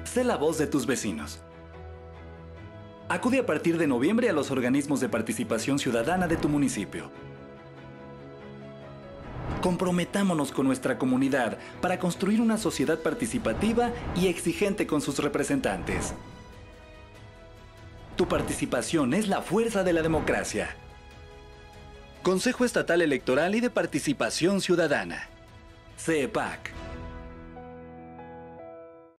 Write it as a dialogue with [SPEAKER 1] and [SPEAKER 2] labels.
[SPEAKER 1] Sé la voz de tus vecinos. Acude a partir de noviembre a los organismos de participación ciudadana de tu municipio. Comprometámonos con nuestra comunidad para construir una sociedad participativa y exigente con sus representantes. Tu participación es la fuerza de la democracia. Consejo Estatal Electoral y de Participación Ciudadana. CEPAC.